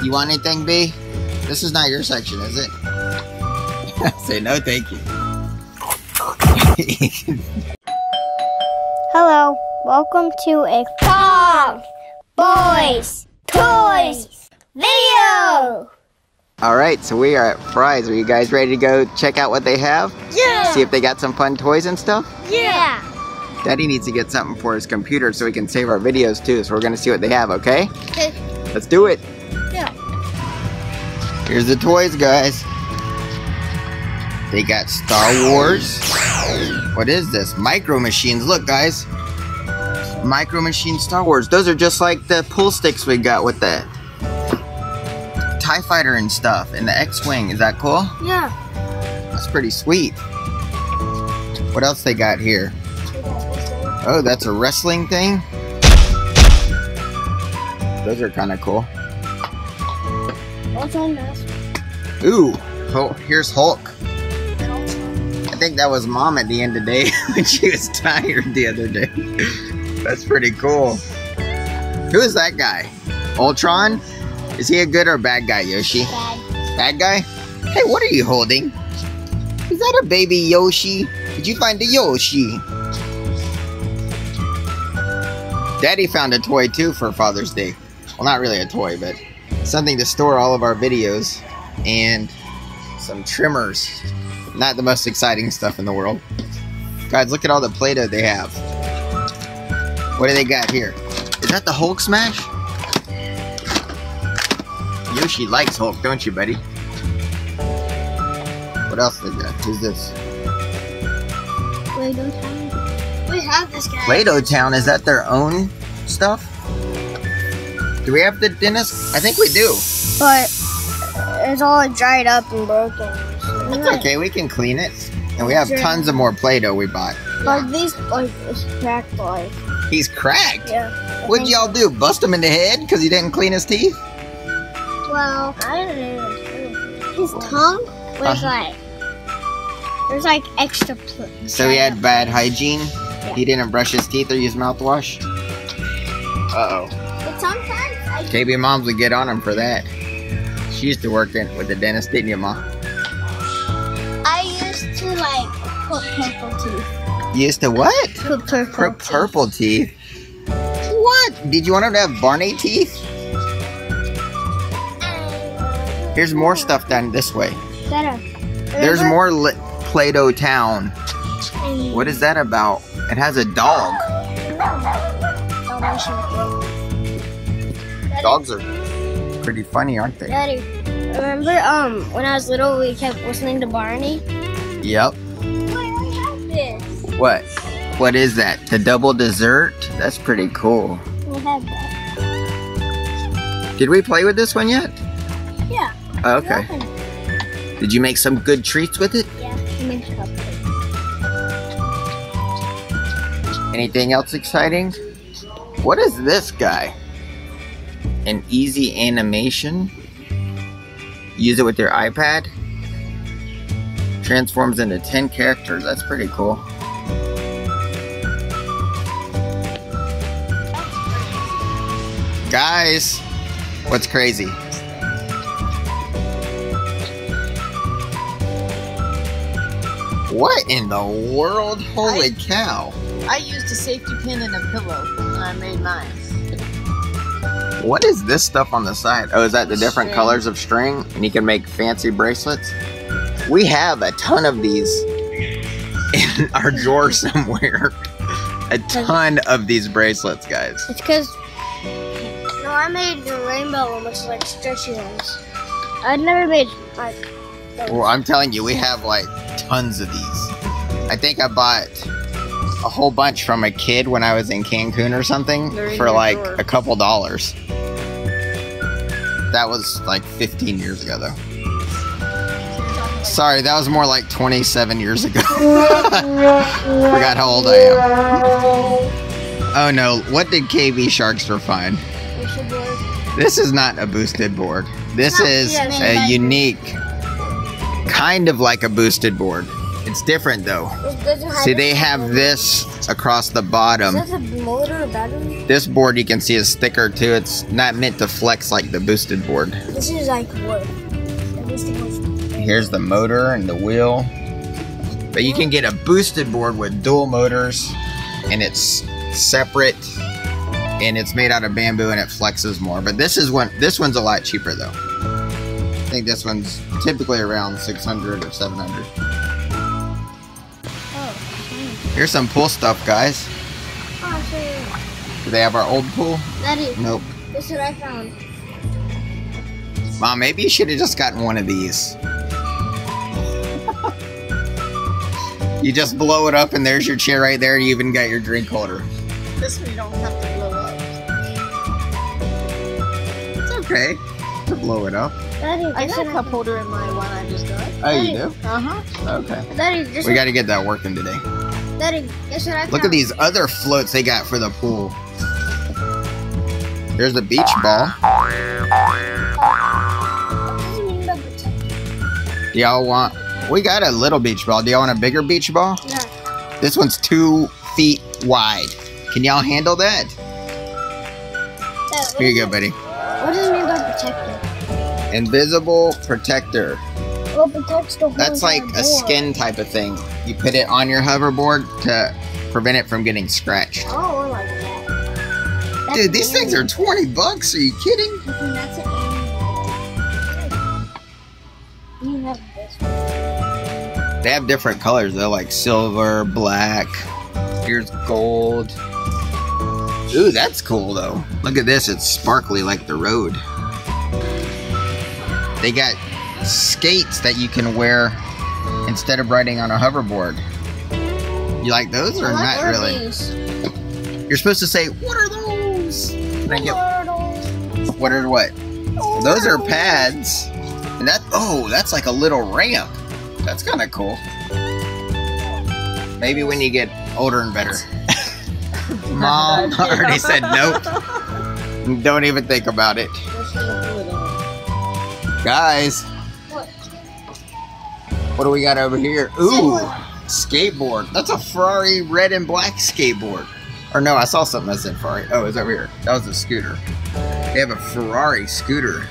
You want anything, B? This is not your section, is it? Say no, thank you. Hello, welcome to a KongBoysToys video! Alright, so we are at Fry's. Are you guys ready to go check out what they have? Yeah! See if they got some fun toys and stuff? Yeah! Daddy needs to get something for his computer so he can save our videos too, so we're gonna see what they have, okay? Okay. Let's do it! Yeah. Here's the toys, guys. They got Star Wars. What is this? Micro Machines. Look, guys. Micro Machine Star Wars. Those are just like the pull sticks we got with the TIE Fighter and stuff, and the X-Wing. Is that cool? Yeah. That's pretty sweet. What else they got here? Oh, that's a wrestling thing? Those are kind of cool. What's on this? Ooh, oh, here's Hulk. I think that was Mom at the end of the day when she was tired the other day. That's pretty cool. Who is that guy? Ultron? Is he a good or bad guy, Yoshi? Bad guy? Hey, what are you holding? Is that a baby Yoshi? Did you find a Yoshi? Daddy found a toy too for Father's Day. Well, not really a toy, but something to store all of our videos and some trimmers. Not the most exciting stuff in the world. Guys, look at all the Play-Doh they have. What do they got here? Is that the Hulk smash? Yoshi likes Hulk, don't you, buddy? What else they got? Who's this? Play-Doh Town. We have this guy. Play-Doh Town, is that their own stuff? Do we have the dentist? I think we do. But it's all dried up and broken. It's okay, we can clean it. And we have tons of more Play-Doh we bought. Like these, like, it's cracked, like. He's cracked? Yeah. What'd y'all do? Bust him in the head because he didn't clean his teeth? Well, I don't know. His tongue was like, there's like extra. So he had bad hygiene? Yeah. He didn't brush his teeth or use mouthwash? Uh-oh. But sometimes I... KB Moms would get on him for that. She used to work with the dentist, didn't you, Mom? I used to, like, put purple teeth. You used to what? Put purple teeth. Purple teeth? What? Did you want him to have Barney teeth? Here's more stuff down this way. There's more Play-Doh Town. What is that about? It has a dog. Dogs are pretty funny, aren't they? Daddy, remember when I was little we kept listening to Barney? Yep. Wait, I have this. What? What is that? The double dessert? That's pretty cool. We have that. Did we play with this one yet? Yeah. Oh, okay. Did you make some good treats with it? Yeah, we made cupcakes. Anything else exciting? What is this guy? An easy animation. Use it with your iPad. Transforms into 10 characters. That's pretty cool. Guys, what's crazy? What in the world? Holy cow. I used a safety pin and a pillow when I made mine. What is this stuff on the side? Oh, is that the different colors of string? And you can make fancy bracelets? We have a ton of these in our drawer somewhere. A ton of these bracelets, guys. It's because... No, I made the rainbow one, which is like stretchy ones. I'd never made like... Well, I'm telling you, we have like tons of these. I think I bought a whole bunch from a kid when I was in Cancun or something for like a couple $. That was like 15 years ago though. Sorry, that was more like 27 years ago. Forgot how old I am. Oh no, what did KB Sharkster find? This is not a boosted board. This is a Yuneec, kind of like a boosted board. It's different though. Does it have See, they have this across the bottom. Is that a motor or battery? This board you can see is thicker too. It's not meant to flex like the boosted board. This is like wood. Here's the motor and the wheel. But you can get a boosted board with dual motors, and it's separate, and it's made out of bamboo and it flexes more. But this one's a lot cheaper though. I think this one's typically around 600 or 700. Here's some pool stuff, guys. Do they have our old pool? Daddy, Nope. this is what I found. Mom, maybe you should have just gotten one of these. You just blow it up and there's your chair right there, and you even got your drink holder. This one you don't have to blow up. It's okay to blow it up. Daddy, I got a cup holder in my one I just got. Oh, you do? Uh-huh. Okay. Daddy, We got to get that working today. Daddy, guess what I found? Look at these other floats they got for the pool. There's a beach ball. Do y'all want... We got a little beach ball. Do y'all want a bigger beach ball? Yeah. This one's 2 feet wide. Can y'all handle that? Dad, Here you go, buddy. What does it mean by protector? Invisible protector. Well, protects the whole That's like entire a board. skin type of thing. You put it on your hoverboard to prevent it from getting scratched. Oh, I like that. That's Dude, these things are 20 bucks. Are you kidding? That's an You have this one. They have different colors though, like silver, black. Here's gold. Ooh, that's cool though. Look at this, it's sparkly like the road. They got skates that you can wear instead of riding on a hoverboard. You like those or What not are really? these? You're supposed to say, what are those? Can I get, What are those? what are what? Those are pads. And that, oh, that's like a little ramp. That's kind of cool. Maybe when you get older and better. Mom already said nope. Don't even think about it. Guys, what do we got over here? Ooh, skateboard. That's a Ferrari red and black skateboard. Or no, I saw something that said Ferrari. Oh, it's over here. That was a scooter. They have a Ferrari scooter.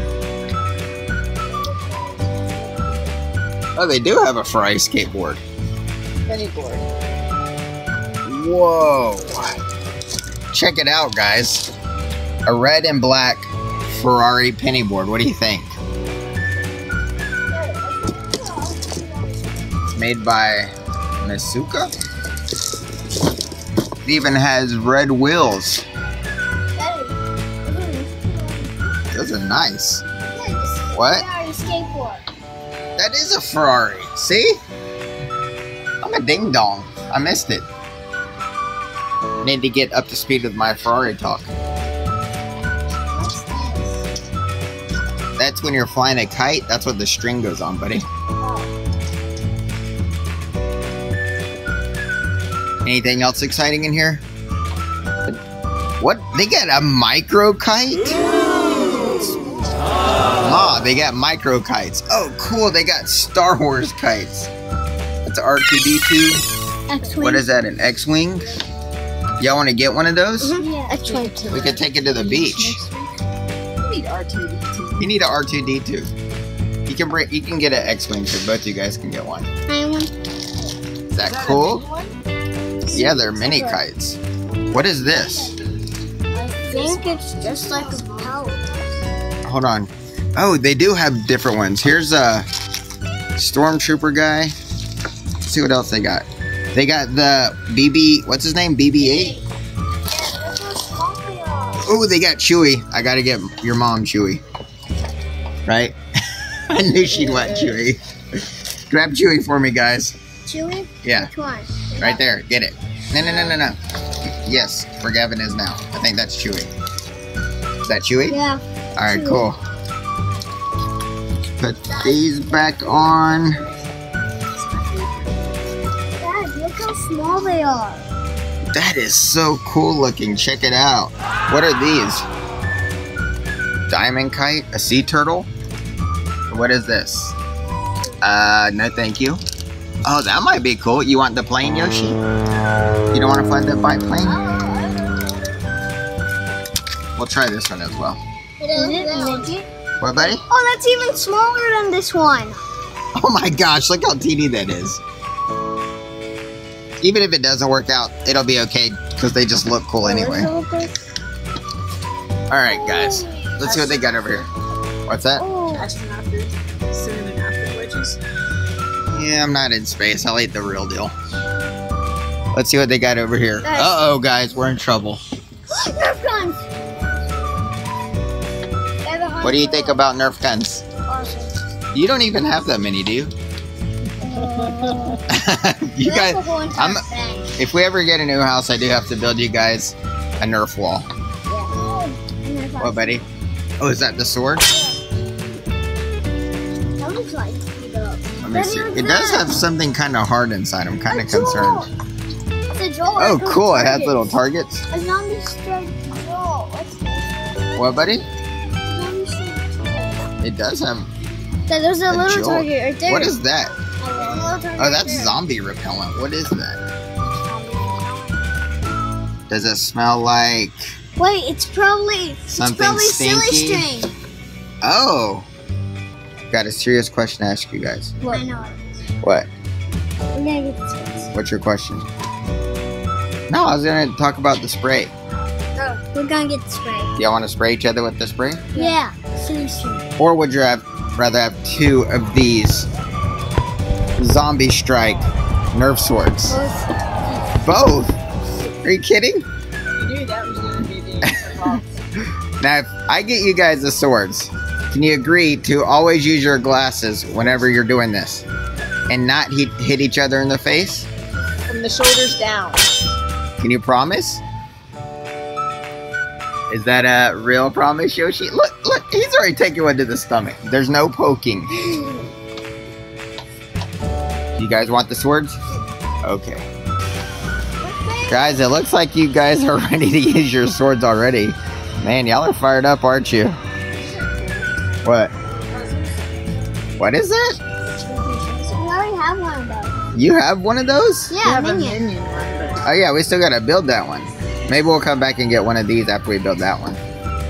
Oh, they do have a Ferrari skateboard. Pennyboard. Whoa. Check it out, guys. A red and black Ferrari pennyboard. What do you think? It's made by Mesuca. It even has red wheels. Those are nice. What? Skateboard. That is a Ferrari. See? I'm a ding dong. I missed it. Need to get up to speed with my Ferrari talk. That's when you're flying a kite. That's what the string goes on, buddy. Anything else exciting in here? What? They got a micro kite? Ah, they got micro kites. Oh, cool. They got Star Wars kites. That's an R2-D2. X-Wing. What is that, an X-Wing? Y'all want to get one of those? Yeah, X-Wing. We could take it to the beach. You need R2-D2. You need an R2-D2. You can get an X-Wing, so both you guys can get one. I want. Is that cool? Yeah, they're mini kites. What is this? I think it's just like a pallet. Hold on. Oh, they do have different ones. Here's a Stormtrooper guy. Let's see what else they got. They got the BB, what's his name? BB-8? Oh, they got Chewie. I gotta get your mom Chewie. Right? I knew she'd want Chewie. Grab Chewie for me, guys. Chewy? Yeah. Which one? Right there. Get it. No. Yes, where Gavin is now. I think that's Chewie. Is that Chewie? Yeah. Alright, Chewie. cool. Put these back on. Dad, look how small they are. That is so cool looking. Check it out. What are these? Diamond kite? A sea turtle? What is this? No thank you. Oh, that might be cool. You want the plane, Yoshi? You don't want to fly the biplane? We'll try this one as well. Is it midget? What, buddy? Oh, that's even smaller than this one. Oh my gosh, look how teeny that is. Even if it doesn't work out, it'll be okay because they just look cool anyway. Alright, guys. Let's see what they got over here. What's that? Astronaut food. Cinnamon apple wedges. Yeah, I'm not in space. I'll eat the real deal. Let's see what they got over here. Uh-oh, guys. We're in trouble. Nerf guns! What do you think about Nerf guns? Awesome. You don't even have that many, do you? You guys, if we ever get a new house, I do have to build you guys a Nerf wall. Yeah. What, buddy? Oh, is that the sword? That looks like Let me see. It does have something kind of hard inside. I'm kind of concerned. It's a Joel. Oh, cool. It has little targets. A zombie strike Joel. What's this? What, buddy? Zombie strike Joel. It does have... There's a little Joel. target right there. What is that? Oh, that's there. Zombie Repellant. What is that? Does it smell like... Wait, it's probably Something silly stinky? string. Oh! Got a serious question to ask you guys. What? I know What? We're gonna get this one. What's your question? No, I was gonna talk about the spray. Oh, we're gonna get the spray. Do y'all want to spray each other with the spray? Yeah, silly string. Or would you rather have 2 of these Zombie Strike Nerf swords? Both? Are you kidding? You knew that was going to be the Now, if I get you guys the swords, can you agree to always use your glasses whenever you're doing this? And not hit each other in the face? from the shoulders down. Can you promise? Is that a real promise, Yoshi? Look, he's already taking one to the stomach. There's no poking. You guys want the swords? Okay. Guys, it looks like you guys are ready to use your swords already. Man, y'all are fired up, aren't you? What? What is that? We already have one of those. You have one of those? Yeah, You have a minion. minion one, but Oh yeah, we still gotta build that one. Maybe we'll come back and get one of these after we build that one.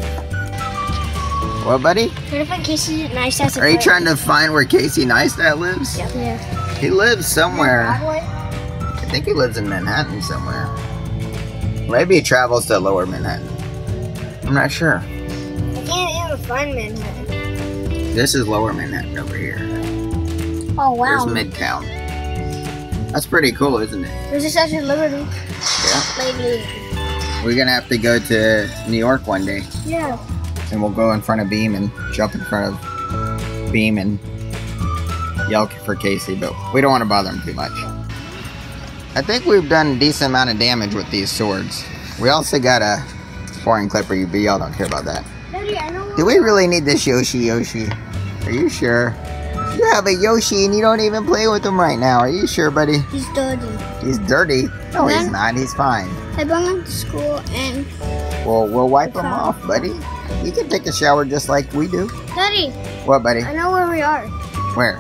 What, buddy? What if Casey Neistat? Are you trying to find where Casey Neistat lives? Yeah. He lives somewhere. Broadway? I think he lives in Manhattan somewhere. Maybe he travels to Lower Manhattan. I'm not sure. I can't even find Manhattan. This is Lower Manhattan over here. Oh wow. There's Midtown. That's pretty cool, isn't it? There's a Statue of Liberty. Yeah. Lately. We're gonna have to go to New York one day. Yeah. And we'll go in front of Beam and jump in front of Beam and yell for Casey, but we don't want to bother him too much. I think we've done a decent amount of damage with these swords. We also got a foreign clipper, but y'all don't care about that. Daddy, I know. Do we really need this Yoshi? Are you sure? You have a Yoshi and you don't even play with him right now. Are you sure, buddy? He's dirty. He's dirty. No, he's Then- not. He's fine. I brought him to school and Well, we'll wipe him off, buddy. You can take a shower just like we do. Daddy, What, buddy? I know where we are. Where?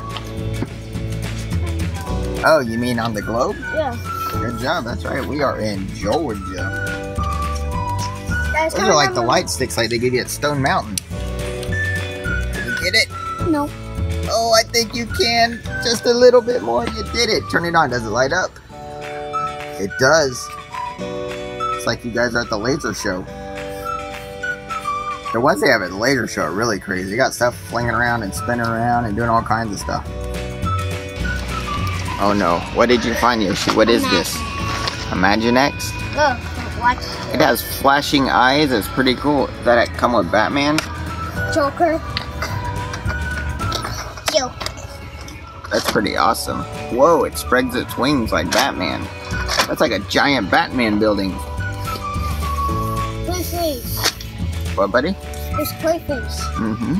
Oh, you mean on the globe? Yeah. Good job. That's right. We are in Georgia. Guys, Those are like the light sticks like they give you at Stone Mountain. Did you get it? No. Oh, I think you can. Just a little bit more. You did it. Turn it on. Does it light up? It does. It's like you guys are at the laser show. The ones they have at the laser show are really crazy. You got stuff flinging around and spinning around and doing all kinds of stuff. Oh no. What did you find, Yoshi? What is this? Imaginext? Look, watch. It has flashing eyes. It's pretty cool. Does that come with Batman? Joker. Joker. That's pretty awesome. Whoa, it spreads its wings like Batman. That's like a giant Batman building. Clayface. What, buddy? There's Clayface. Mm-hmm.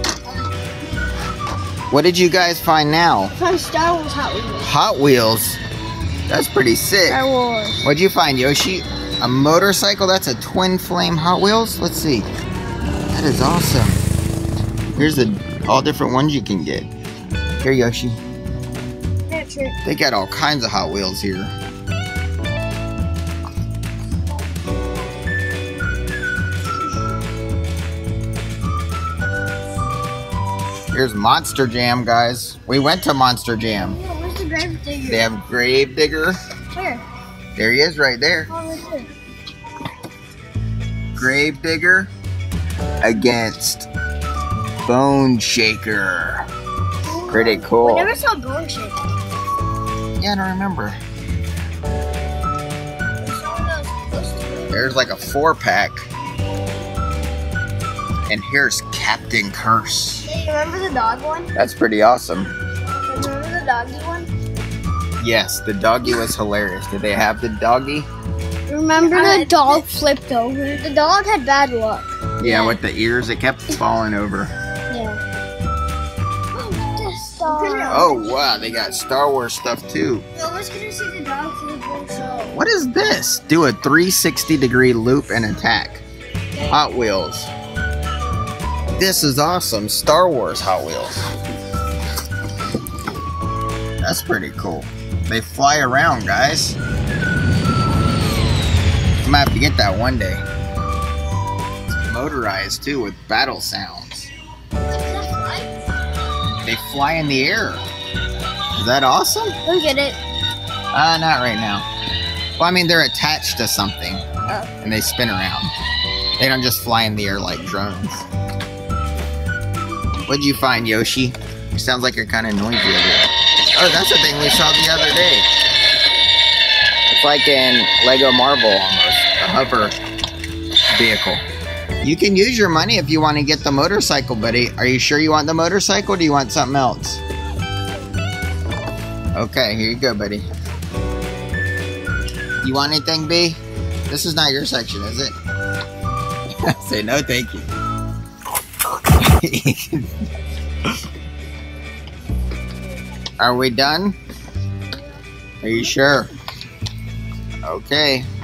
What did you guys find now? From Star Wars Hot Wheels. Hot Wheels. That's pretty sick. Star Wars. What'd you find, Yoshi? A motorcycle? That's a twin flame Hot Wheels? Let's see. That is awesome. Here's all different ones you can get. Here, Yoshi. They're sweatshirt. They got all kinds of Hot Wheels here. Here's Monster Jam, guys. We went to Monster Jam. Oh, where's the grave digger? They have Gravedigger. Where? There he is right there. Oh, right there. Gravedigger against Bone Shaker. Pretty cool. We never saw Bone Shaker. Yeah, I don't remember. There's like a 4-pack. And here's Captain Curse. Hey, you remember the dog one? That's pretty awesome. Remember the doggy one? Yes, the doggy was hilarious. Did they have the doggy? Remember the dog flipped over? The dog had bad luck. Yeah, with the ears, it kept falling over. Yeah. The Star. Oh, wow, they got Star Wars stuff too. I was gonna see the dog flip also. What is this? Do a 360-degree loop and attack. Hot Wheels. This is awesome. Star Wars Hot Wheels. That's pretty cool. They fly around, guys. I'm gonna have to get that one day. It's motorized too with battle sounds. They fly in the air. Is that awesome? Go get it. Not right now. Well, I mean, they're attached to something and they spin around. They don't just fly in the air like drones. What'd you find, Yoshi? It sounds like you're kind of noisy over there. Oh, that's the thing we saw the other day. It's like in Lego Marvel almost, a hover vehicle. You can use your money if you want to get the motorcycle, buddy. Are you sure you want the motorcycle or do you want something else? Okay, here you go, buddy. You want anything, B? This is not your section, is it? Say no, thank you. Are we done? Are you sure? Okay.